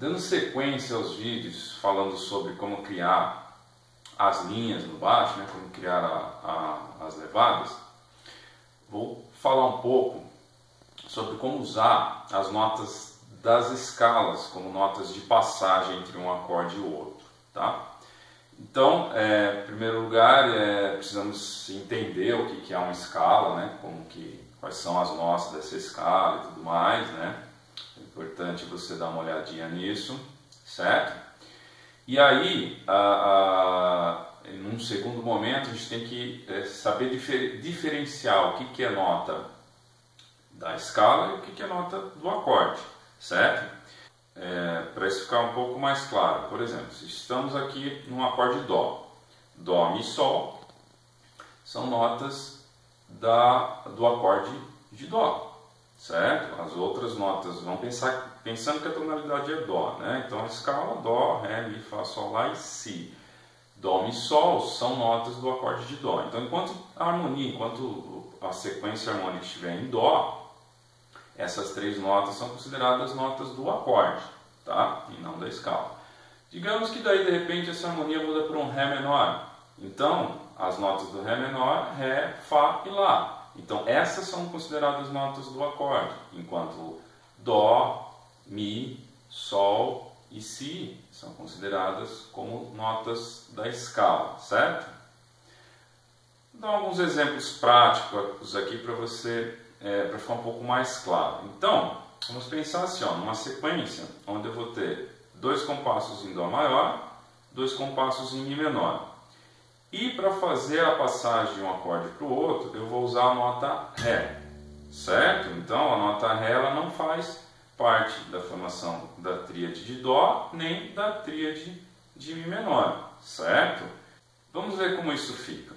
Dando sequência aos vídeos falando sobre como criar as linhas no baixo, né, como criar as levadas, vou falar um pouco sobre como usar as notas das escalas como notas de passagem entre um acorde e o outro, tá? Então, em primeiro lugar, precisamos entender o que é uma escala, né? Quais são as notas dessa escala e tudo mais, né? É importante você dar uma olhadinha nisso, certo? E aí, num segundo momento, a gente tem que saber diferenciar o que é nota da escala e o que é nota do acorde, certo? Para isso ficar um pouco mais claro, por exemplo, se estamos aqui num acorde Dó, Dó, Mi, Sol, são notas do acorde de Dó, certo? As outras notas, vão pensando que a tonalidade é Dó, né? Então a escala Dó, Ré, Mi, Fá, Sol, Lá e Si. Dó, Mi, Sol são notas do acorde de Dó. Então enquanto a sequência harmônica estiver em Dó, essas três notas são consideradas notas do acorde, tá? E não da escala. Digamos que daí de repente essa harmonia muda para um Ré menor. Então as notas do Ré menor, Ré, Fá e Lá. Então essas são consideradas notas do acorde, enquanto Dó, Mi, Sol e Si são consideradas como notas da escala, certo? Vou dar alguns exemplos práticos aqui para você, para ficar um pouco mais claro. Então, vamos pensar assim, numa sequência onde eu vou ter 2 compassos em Dó maior, 2 compassos em Mi menor. E para fazer a passagem de um acorde para o outro, eu vou usar a nota Ré, certo? Então, a nota Ré ela não faz parte da formação da tríade de Dó, nem da tríade de Mi menor, certo? Vamos ver como isso fica.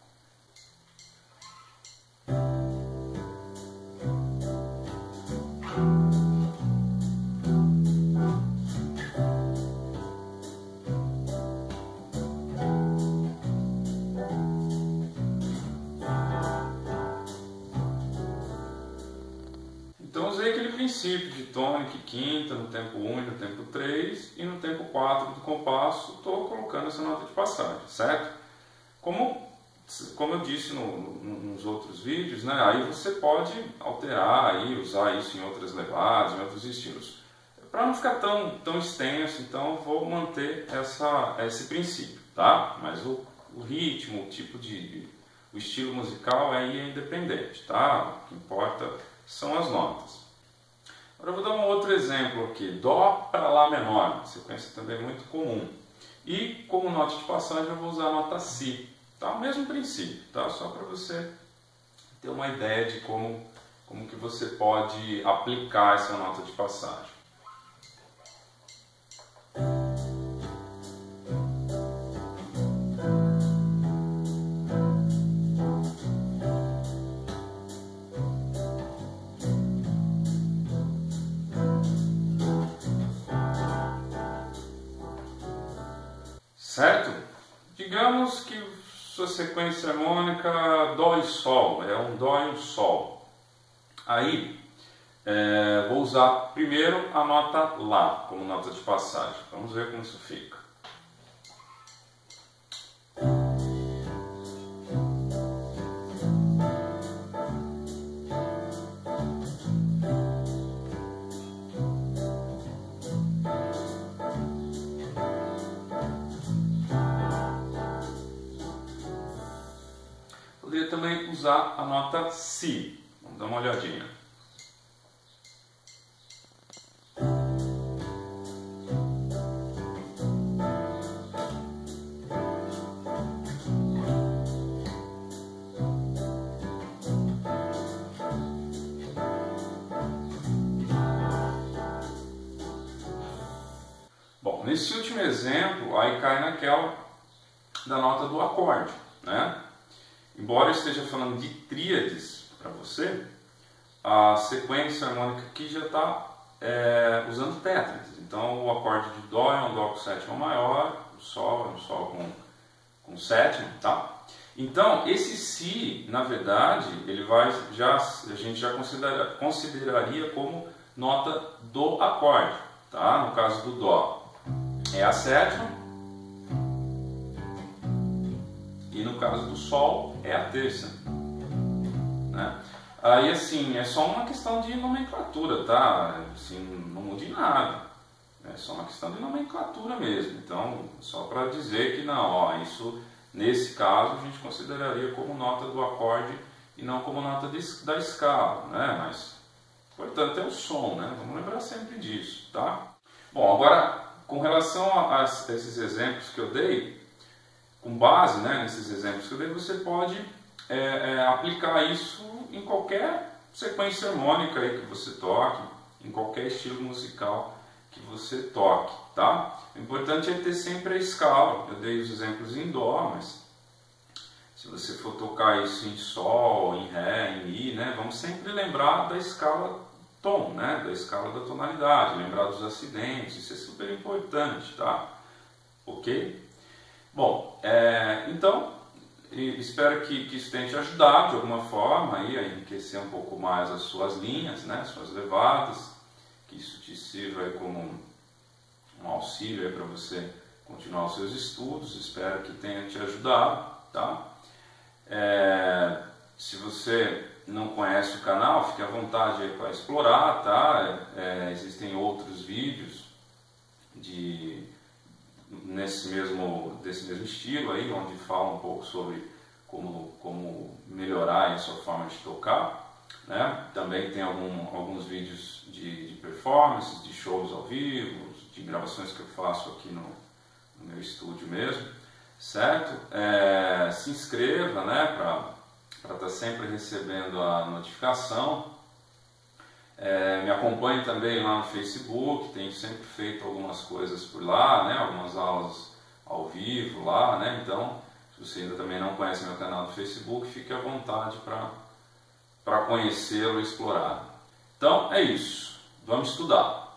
Então usei aquele princípio de tônica e quinta no tempo 1 e no tempo 3 e no tempo 4 do compasso estou colocando essa nota de passagem, certo? Como eu disse nos outros vídeos, né, aí você pode alterar e usar isso em outras levadas, em outros estilos. Para não ficar tão extenso, então vou manter esse princípio, tá? Mas o ritmo, o estilo musical aí é independente, tá? O que importa são as notas. Agora eu vou dar um outro exemplo aqui, Dó para Lá menor, sequência também muito comum. E como nota de passagem eu vou usar a nota Si, tá? O mesmo princípio, tá? Só para você ter uma ideia de como que você pode aplicar essa nota de passagem. Certo? Digamos que sua sequência harmônica Dó e Sol, é um Dó e um Sol. Aí, vou usar primeiro a nota Lá como nota de passagem. Vamos ver como isso fica. Poderia também usar a nota Si. Vamos dar uma olhadinha. Bom, nesse último exemplo, aí cai naquela da nota do acorde, né? Embora eu esteja falando de tríades para você, a sequência harmônica aqui já está usando tétrades. Então o acorde de Dó é um Dó com sétima maior, o Sol é um Sol com sétima, tá? Então esse Si, na verdade, a gente já consideraria como nota do acorde, tá? No caso do Dó é a sétima, e no caso do Sol é a terça, né? Aí assim, é só uma questão de nomenclatura, tá? Assim, não muda em nada, é só uma questão de nomenclatura mesmo. Então, só para dizer que não, ó, isso nesse caso a gente consideraria como nota do acorde e não como nota da escala, né? Mas, portanto, é o som, né? Vamos lembrar sempre disso, tá? Bom, agora, com relação a esses exemplos que eu dei, com base, né, nesses exemplos que eu dei, você pode aplicar isso em qualquer sequência harmônica aí que você toque, em qualquer estilo musical que você toque, tá? O importante é ter sempre a escala. Eu dei os exemplos em Dó, mas se você for tocar isso em Sol, em Ré, em Mi, né, vamos sempre lembrar da escala tom, né, da escala da tonalidade, lembrar dos acidentes, isso é super importante, tá? Ok? Bom, então, espero que isso tenha te ajudado de alguma forma aí a enriquecer um pouco mais as suas linhas, né, suas levadas, que isso te sirva aí como um auxílio para você continuar os seus estudos. Espero que tenha te ajudado, tá? Se você não conhece o canal, fique à vontade aí para explorar, tá? Existem outros vídeos desse mesmo estilo aí, onde fala um pouco sobre como melhorar a sua forma de tocar, né? Também tem alguns vídeos de performances, de shows ao vivo, de gravações que eu faço aqui no meu estúdio mesmo, certo? Se inscreva, né, para estar sempre recebendo a notificação. Me acompanhe também lá no Facebook, tenho sempre feito algumas coisas por lá, né, algumas aulas ao vivo lá, né? Então, se você ainda também não conhece meu canal do Facebook, fique à vontade para conhecê-lo e explorar. Então, é isso. Vamos estudar.